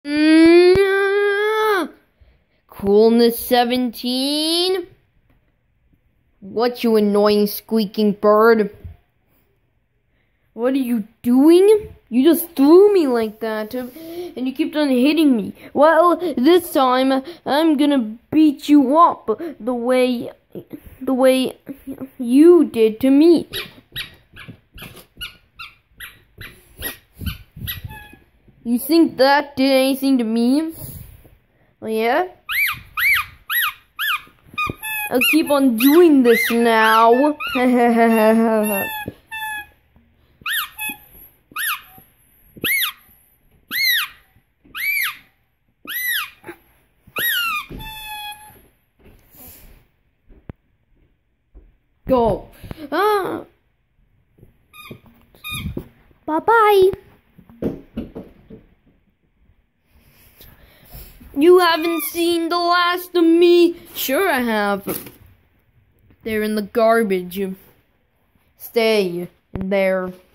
Coolness 17. What, you annoying squeaking bird? What are you doing? You just threw me like that, and you kept on hitting me. Well, this time, I'm gonna beat you up the way you did to me. You think that did anything to me? Oh yeah? I'll keep on doing this now. Go. Bye-bye. You haven't seen the last of me? Sure I have. They're in the garbage. Stay in there.